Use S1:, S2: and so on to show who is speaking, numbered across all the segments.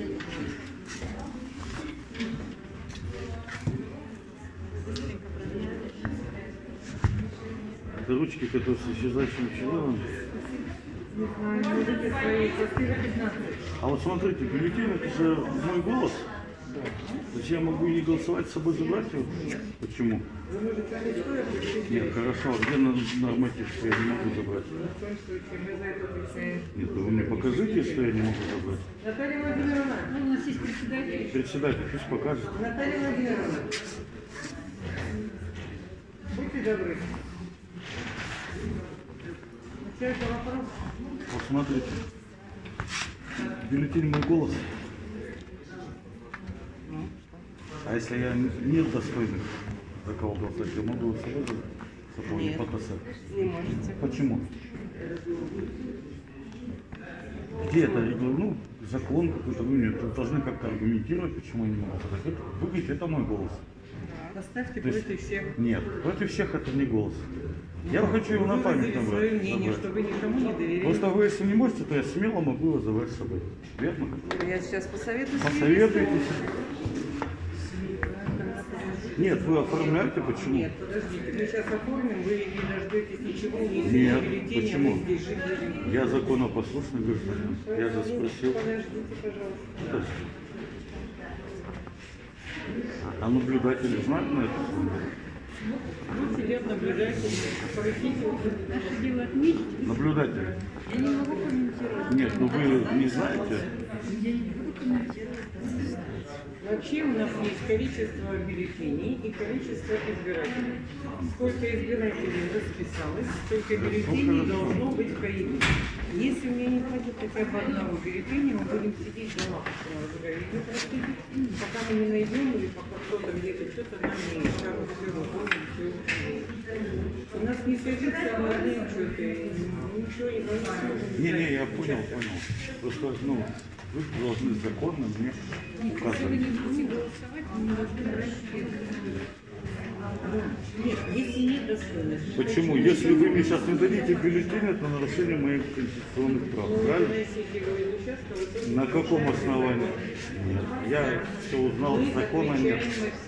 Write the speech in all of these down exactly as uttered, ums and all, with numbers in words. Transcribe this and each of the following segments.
S1: Это ручки, которые с исчезающим членом. А вот смотрите, бюллетень, это же мой голос. Значит, я могу не голосовать, с собой забрать его? Почему? Нет, хорошо, а где норматив, что я не могу забрать? Нет, вы мне покажите, что я не могу забрать.
S2: Наталья Владимировна, ну, у нас есть председатель.
S1: Председатель, пусть покажет.
S2: Наталья Владимировна, будьте добры. Начальник вопрос.
S1: Вот смотрите, бюллетень мой голос. А если я нет достойных за кого голосовать, я могу с собой заполнить подписать?
S2: Не можете.
S1: Почему? Где это? Ну, закон какой-то, вы мне должны как-то аргументировать, почему я не могу подать. Это, вы говорите, это мой голос.
S2: Поставьте
S1: То есть,
S2: против всех.
S1: нет, против всех это не голос. Я
S2: Ну,
S1: хочу его на память
S2: набрать. Свое мнение,
S1: забрать.
S2: что вы никому не доверяете.
S1: Просто вы, если не можете, то я смело могу его забрать с собой. Верно?
S2: Я сейчас посоветую.
S1: Посоветуйтесь. Нет, вы оформляете, почему?
S2: Нет, подождите, мы сейчас оформим, вы не дождетесь ничего, не
S1: Нет,
S2: бюллетеня,
S1: почему?
S2: мы здесь жили.
S1: Я законопослушный гражданин. Я же спросил.
S2: Подождите, пожалуйста.
S1: Подожди. А наблюдатели знают на это?
S2: Вот сидят наблюдатели, поручите. Наше дело отметить.
S1: Наблюдатели.
S2: Я не могу комментировать.
S1: Нет, ну вы не знаете?
S2: Я не могу комментировать. Вообще у нас есть количество бюллетеней и количество избирателей. Сколько избирателей расписалось, столько бюллетеней должно быть проявлено. Если у меня не хватит хотя бы одного бюллетеня, мы будем сидеть дома, пока мы не найдем или пока кто-то где-то что-то нам не скажут, все выполним, все. У нас не садится молодые что-то, ничего не получится.
S1: Не-не, я понял, понял. Просто, ну, вы должны законно мне указывать.
S2: Нет, если нет достойности.
S1: Почему? Если вы мне сейчас не дадите бюллетень, это нарушение моих конституционных прав. Правильно? На каком основании? Нет. Я все узнал, закона нет.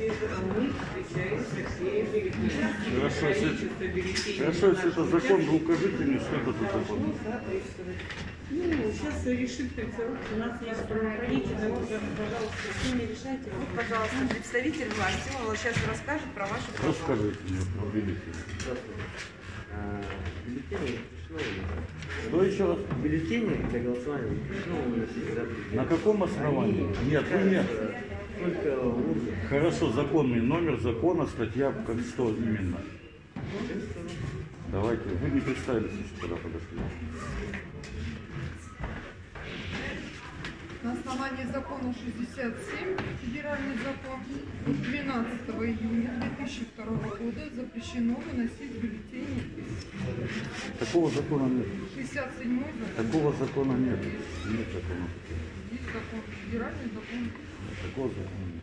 S1: Хорошо, если, хорошо, если это закон, вы укажите мне, что это за закон.
S2: Ну, сейчас решит председатель. У нас есть правоохранительный орган, пожалуйста, с ними решайте.
S3: Вот, пожалуйста, представитель власти, он сейчас расскажет про ваши права.
S1: Расскажите мне про бюллетень.
S4: Бюллетени пришло.
S1: Что еще раз?
S4: Бюллетени для голосования пришло у нас есть, да?
S1: На каком основании? Нет, вы нет.
S4: Только урны.
S1: Хорошо, законный номер закона, статья, как что именно? Давайте, вы не представились еще, когда подошли.
S5: На основании закона шестьдесят семь, федеральный закон, двенадцатого июня две тысячи второго года запрещено выносить бюллетени.
S1: Такого закона нет.
S5: шестьдесят седьмой закон.
S1: Такого закона нет. Нет закона.
S5: Есть закон, федеральный закон.
S1: Такого закона нет.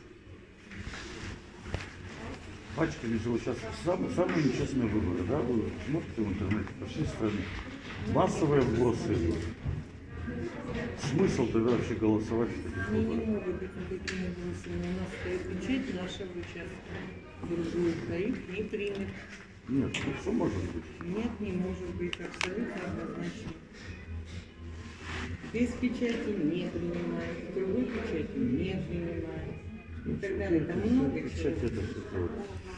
S1: Пачками же вот сейчас самые, самые нечестные выборы, да? Вы смотрите в интернете по всей стране. Массовые вбросы идут. Смысл тогда вообще голосовать в таких
S2: Они не
S1: выборах?
S2: могут быть никакими голосами. У нас стоит печать нашего участка. Буржуй тариф не примет.
S1: Нет, ну что может быть?
S2: Нет, не может быть абсолютно однозначно. Без печати не принимает, с другой печати не принимает. И так далее. Там много чего.
S1: Печать это все то.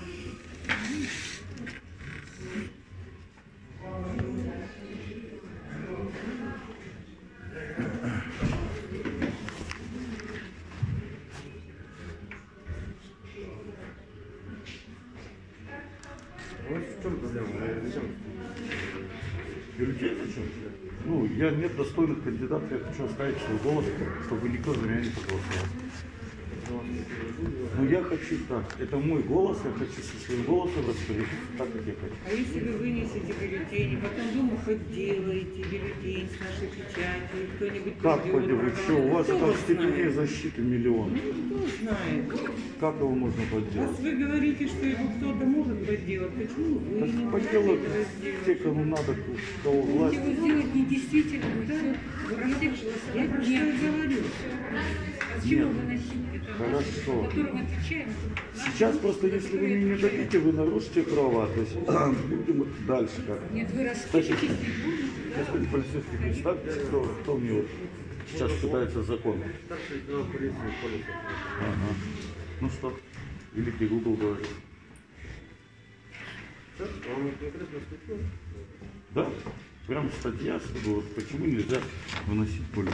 S4: Вот в чем проблема? Зачем?
S1: Бюллетень зачем? Ну, я нет достойных кандидатов, я хочу оставить свой голос, чтобы никто за меня не проголосовал.
S4: вас не буду.
S1: Ну я хочу так. Это мой голос, я хочу со своим голосом распорядиться так, как я хочу.
S2: А если вы вынесете бюллетень, потом дома подделаете бюллетень с нашей печатью, кто-нибудь
S1: Как
S2: придет,
S1: поделать? Что, у вас
S2: кто
S1: там
S2: вас
S1: степеней
S2: знает?
S1: защиты миллион.
S2: Ну, кто знает.
S1: Как его можно
S2: Раз
S1: подделать?
S2: вы говорите, что его кто-то может подделать, почему вы
S1: Так
S2: не
S1: подделать
S2: можете это сделать?
S1: те, кому надо, кого власть.
S6: Его сделать недействительным,
S2: Да.
S6: все. Про всех
S2: Я про что и говорю.
S6: А с чего выносить это?
S1: Хорошо.
S6: Которым отвечаем.
S1: Сейчас просто, если вы мне не дадите, вы нарушите права. То есть будем дальше как.
S6: Нет, вы
S1: Кстати,
S6: распишитесь.
S1: господин полицейский, представьте, кто, кто мне вот сейчас пытается закон.
S4: Старший лейтенант полиции Полисов.
S1: Ага. Ну что, великий Google говорит.
S4: Что? Вам не конкретно случилось?
S1: Да, прям статья, чтобы вот почему нельзя выносить полицию.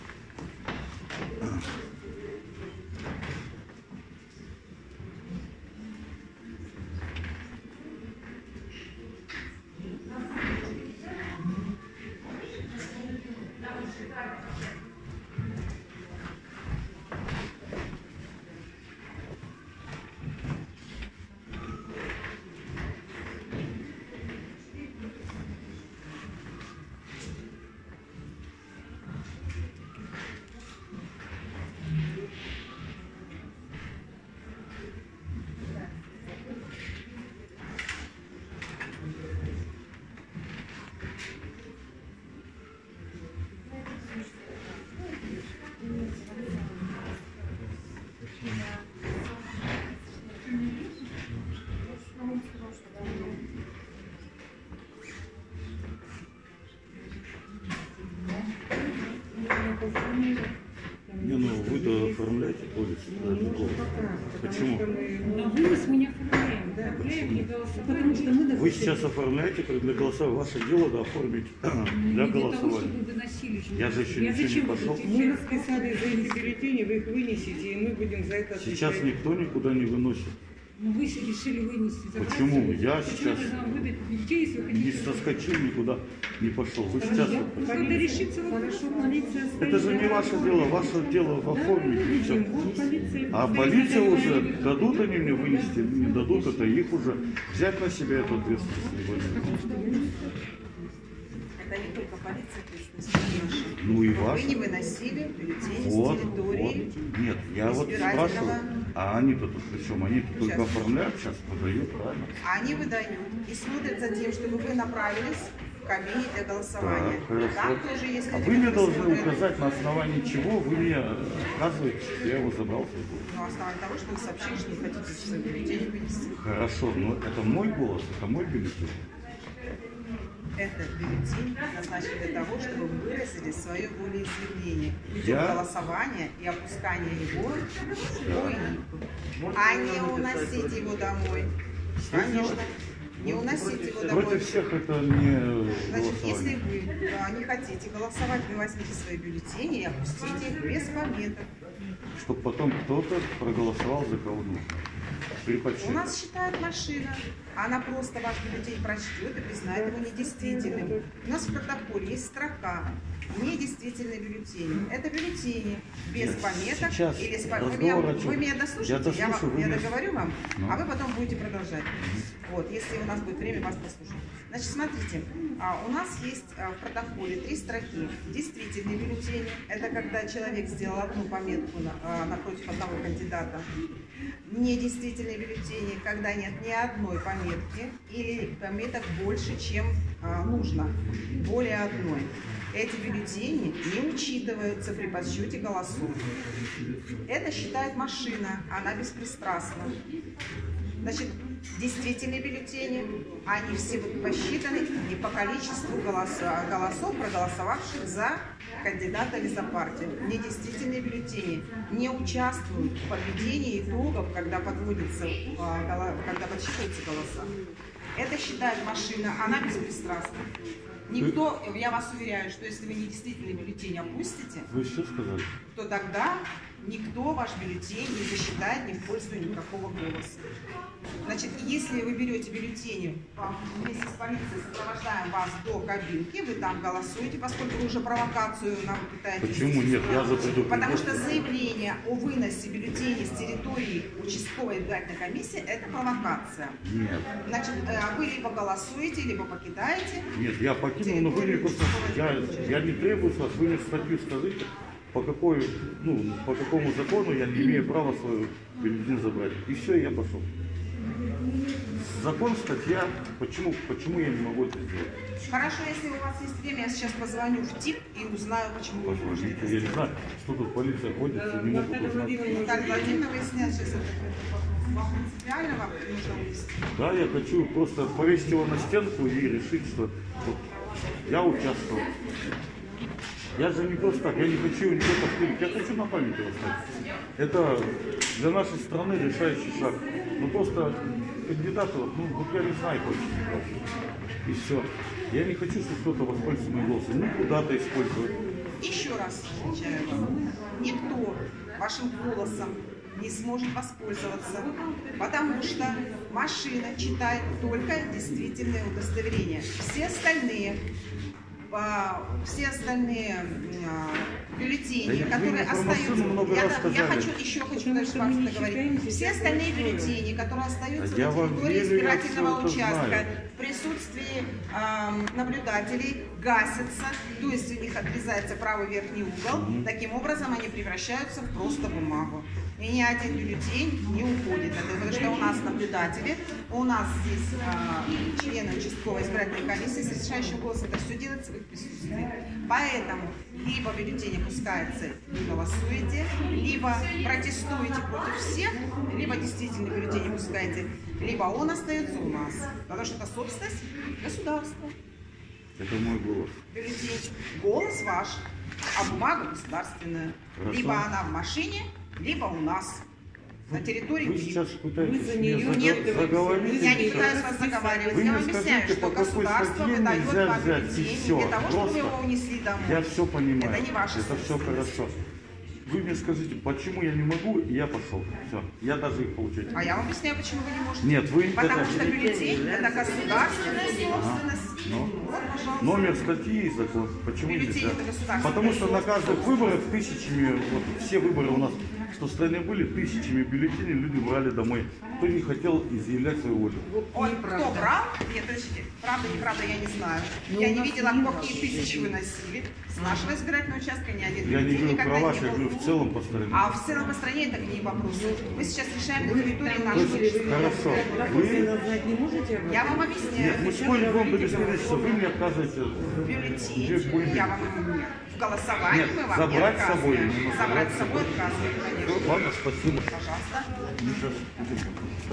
S1: Не, ну вы-то оформляете полис.
S2: Ну, нужно пока, потому
S1: Почему?
S2: что мы-
S6: А вынос мы не оформляем.
S2: Да,
S6: Оформляем не голосование.
S2: Потому что мы
S1: Вы сейчас оформляете для голосования. Ваше дело да, оформить для
S6: Не для того,
S1: голосования.
S6: чтобы выносили.
S1: Я же еще
S6: Я
S1: ничего не
S6: зачем
S1: пошел.
S6: буду
S2: Мы
S6: отвечать?
S2: расписали за эти бюллетени, вы их вынесете, и мы будем за это
S1: Сейчас
S2: отвечать.
S1: никто никуда не выносит.
S6: Ну, вы решили вынести. забрать.
S1: Почему? Я
S6: Почему
S1: сейчас
S6: должна вам выдать бюллетень, если вы
S1: не
S6: хотите?
S1: соскочил никуда, не пошел. Вы сейчас...
S6: Надо решиться вопрос.
S2: Хорошо, полиция стоит.
S1: Это же не ваше дело, ваше дело в оформить. и всё.
S2: Вот полиция.
S1: А полиция уже, дадут они мне вынести или не дадут, это их уже взять на себя эту ответственность.
S3: Это не только полиция, ответственность.
S1: Ну и
S3: Вы
S1: ваша.
S3: не выносили бюллетени
S1: Вот,
S3: с территории.
S1: вот. Нет, я вот
S3: избирательного.
S1: спрашиваю, а они-то тут при чем? Они тут только
S3: Сейчас.
S1: оформляют, сейчас продают, правильно?
S3: Они выдают и смотрят за тем, чтобы вы направились в кабине для голосования.
S1: Так, хорошо.
S3: Там тоже есть
S1: А
S3: люди,
S1: вы мне
S3: которые
S1: должны
S3: смотрят,
S1: указать, на основании чего вы мне отказываете, что я его забрал с собой.
S3: ну, основании того, что вы сообщили, что не хотите свой бюллетень вынести.
S1: Хорошо, но это мой голос, это мой бюллетень.
S3: Этот бюллетень назначен для того, чтобы вы выразили свое волеизъявление путем
S1: Я-
S3: голосования и опускания его в УИП, а не уносить его домой. Конечно, не уносить его домой.
S1: Против всех это не
S3: Значит, если
S1: голосование.
S3: вы а, не хотите голосовать, вы возьмите свои бюллетени и опустите их без пометок.
S1: Чтобы потом кто-то проголосовал за кого нужно. При
S3: У
S1: подсчете.
S3: нас считает машина, она просто ваш бюллетень прочтет и признает его недействительным. У нас в протоколе есть строка «Недействительные бюллетени». Это бюллетени без
S1: Нет,
S3: пометок
S1: сейчас
S3: или с по- Вы меня,
S1: разговор о чем?
S3: вы меня
S1: Я
S3: дослушайте, я,
S1: дослушаю,
S3: вам,
S1: вы
S3: я
S1: меня-
S3: договорю вам,
S1: Ну.
S3: а вы потом будете продолжать. Вот, если у нас будет время вас послушать. Значит, смотрите, а, у нас есть а, в протоколе три строки. Действительные бюллетени – это когда человек сделал одну пометку на- а, напротив одного кандидата. Недействительные бюллетени, когда нет ни одной пометки или пометок больше, чем а, нужно, более одной. Эти бюллетени не учитываются при подсчете голосов. Это считает машина, она беспристрастна. Значит, действительные бюллетени, они все будут посчитаны не по количеству голоса- голосов, проголосовавших за кандидата или за партию. Недействительные бюллетени не участвуют в подведении итогов, когда подводится, а, голо- когда подсчитываются голоса. Это считает машина, она беспристрастна. Никто, я вас уверяю, что если вы недействительные бюллетени опустите,
S1: Вы что сказали?
S3: то тогда никто ваш бюллетень не засчитает ни в пользу никакого голоса. Значит, если вы берете бюллетени, вместе с полицией сопровождаем вас до кабинки, вы там голосуете, поскольку вы уже провокацию нам пытаетесь...
S1: Почему нет? Я за предупреждение.
S3: Потому что заявление о выносе бюллетеней с территории участковой избирательной комиссии – это провокация.
S1: Нет.
S3: Значит, вы либо голосуете, либо покидаете.
S1: Нет, я покинул, но вы мне просто... Я, я не требую с вас, вы мне статью скажите, по какой, ну, по какому закону я не имею права свою бюллетень забрать. И все, я пошел. Закон, статья, почему, почему я не могу это сделать?
S3: Хорошо, если у вас есть время, я сейчас позвоню в ТИК и узнаю, почему вы не можете.
S1: Я не знаю, что тут полиция ходит, что не могут узнать.
S3: Так, Владимир выясняет сейчас это. Вам принципиально вам нужно увести?
S1: Да, я хочу просто повесить его на стенку и решить, что вот, я участвовал. Я же не просто так, я не хочу никого повторить, я хочу на память его оставить. Это для нашей страны решающий шаг. Ну просто кандидатов, ну вот я не знаю точно. И все. Я не хочу, чтобы кто-то воспользовался моим голосом. Ну куда-то использовать.
S3: Еще раз отвечаю вам. Никто вашим голосом не сможет воспользоваться, потому что машина читает только действительное удостоверение. Все остальные все остальные бюллетени,
S1: да
S3: которые остаются, я, я хочу еще хочу дальше вам договорить. Все остальные бюллетени, которые остаются
S1: а
S3: на территории избирательного участка
S1: знаю.
S3: в присутствии э, наблюдателей гасятся, то есть у них отрезается правый верхний угол. Mm-hmm. Таким образом они превращаются в просто бумагу. И ни один бюллетень не уходит. Это потому что у нас наблюдатели, у нас здесь э, члены участковой избирательной комиссии с решающим голосом. Это все делается в их присутствии. Поэтому либо бюллетень опускается и голосуете, либо протестуете против всех, либо действительно бюллетень опускаете, либо он остается у нас. Потому что это собственность государства.
S1: Это мой голос.
S3: Бюллетень. Голос ваш, а бумага государственная.
S1: Хорошо.
S3: Либо она в машине, либо у нас. На территории
S1: Вы сейчас пытаетесь
S2: за
S1: меня
S2: нее
S1: заг-
S2: нет,
S1: заговорить.
S3: Я не пытаюсь вас заговаривать.
S1: Вы
S3: Я
S1: мне
S3: вам объясняю,
S1: скажите,
S3: что
S1: по какой
S3: государство
S1: статье
S3: выдает
S1: нельзя
S3: вам
S1: взять, и
S3: бюллетень
S1: все.
S3: для того, чтобы вы
S1: Просто
S3: его унесли домой.
S1: Я все понимаю.
S3: Это не ваша
S1: Это все
S3: собственность.
S1: хорошо. Вы мне скажите, почему я не могу, и я пошел. Все. Я даже их получать.
S3: А я вам объясняю, почему вы не можете.
S1: Нет, вы
S3: Потому
S1: это-
S3: что бюллетень – это государственная собственность.
S1: Ну,
S3: Вот, пожалуйста.
S1: номер статьи и закон. Почему
S3: Бюллетень
S1: нельзя?
S3: это государственная
S1: Потому что на каждых
S3: собственность.
S1: выборах тысячами, вот все выборы у нас, что в стране были, тысячами бюллетеней люди брали домой. Кто не хотел изъявлять свою волю.
S3: Ой, кто брал? Нет, подождите, правда, неправда, я не знаю.
S2: Ну,
S3: я
S2: у
S3: не
S2: нас
S3: видела,
S2: не
S3: какие
S2: было.
S3: тысячи выносили. С нашего избирательного участка ни один
S1: Я не
S3: бюллетень
S1: говорю
S3: никогда
S1: про вас,
S3: не
S1: я
S3: был.
S1: говорю в целом по стране.
S3: А в целом по стране это не вопрос. Мы сейчас решаем на территории
S1: То
S3: нашего
S1: есть,
S3: участка.
S1: хорошо.
S2: Допустим,
S1: Вы,
S2: знать не можете об этом?
S3: Я вам объясняю.
S1: нет, мы спорим вам удостовериться, вы мне отказываете.
S3: Бюллетень. Я вам нет. В голосовании
S1: Нет,
S3: мы вам
S1: забрать
S3: не
S1: с собой,
S3: отказываем.
S1: не нужно
S3: Забрать
S1: забрать
S3: с собой отказываем, конечно.
S1: Ладно, спасибо.
S3: Пожалуйста.
S1: Мы сейчас будем, да?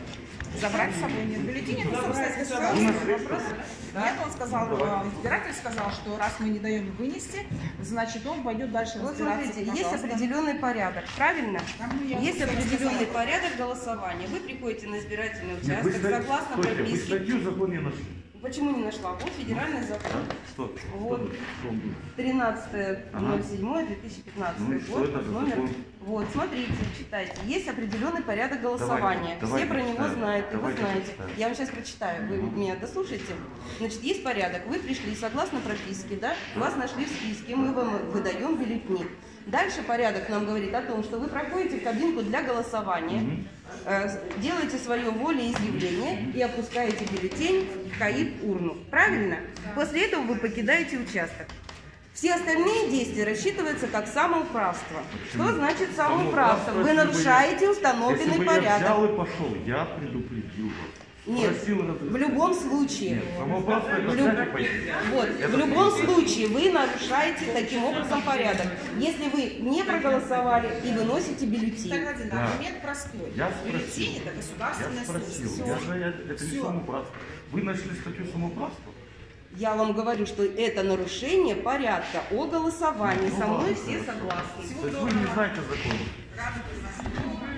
S3: Забрать с собой нет. Бюллетень это собственность государства. Нет, он сказал, э, избиратель сказал, что раз мы не даем вынести, значит он пойдет дальше
S7: Вот
S3: разбираться.
S7: смотрите, есть
S3: Пожалуйста.
S7: определенный порядок, правильно?
S3: Там я
S7: Есть
S3: вам
S7: определенный
S3: сказала.
S7: порядок голосования. Вы приходите на избирательный
S1: Нет, вы
S7: участок
S1: стать-
S7: согласно
S1: стойте, вы
S7: прописке.
S1: статью закон не нашли.
S7: Почему не нашла? Вот федеральный закон.
S1: Что?
S7: Вот.
S1: Что он был?
S7: тринадцатое ноль седьмое две тысячи пятнадцатый
S1: Ну и что
S7: год.
S1: это за
S7: Номер.
S1: закон?
S7: Вот, смотрите, читайте. Есть определенный порядок голосования.
S1: Давайте,
S7: Все
S1: давайте
S7: про него
S1: читаем.
S7: знают, и вы
S1: Давайте
S7: знаете.
S1: читаем.
S7: Я вам сейчас прочитаю. Вы меня дослушайте. Значит, есть порядок. Вы пришли согласно прописке, да? Вас нашли в списке, мы вам выдаем бюллетени. Дальше порядок нам говорит о том, что вы проходите в кабинку для голосования, э, делаете свое волеизъявление и опускаете бюллетень в КАИП-урну. Правильно? После этого вы покидаете участок. Все остальные действия рассчитываются как самоуправство. Что значит самоуправство? Вы
S1: если бы я-
S7: нарушаете
S1: Если
S7: установленный
S1: бы я
S7: порядок.
S1: взял и пошел, я предупредил вас.
S7: Нет,
S1: Просил разрешения.
S7: в любом случае.
S1: Самоуправство это
S7: В люб-
S1: взять и пойти.
S7: Вот, в любом случае вы нарушаете таким образом порядок. Если вы не проголосовали и выносите бюллетень.
S3: Так, один
S1: Да.
S3: аргумент простой.
S1: Я спросил.
S3: Бюллетень это государственная
S1: Я спросил.
S3: собственность.
S1: Я же, я, это не
S3: Всё.
S1: самоуправство. Вы нашли статью самоуправства?
S7: Я вам говорю, что это нарушение порядка о голосовании.
S1: Ну,
S7: Со мной
S1: ладно,
S7: все
S1: хорошо.
S7: согласны.
S1: То есть вы не знаете закона.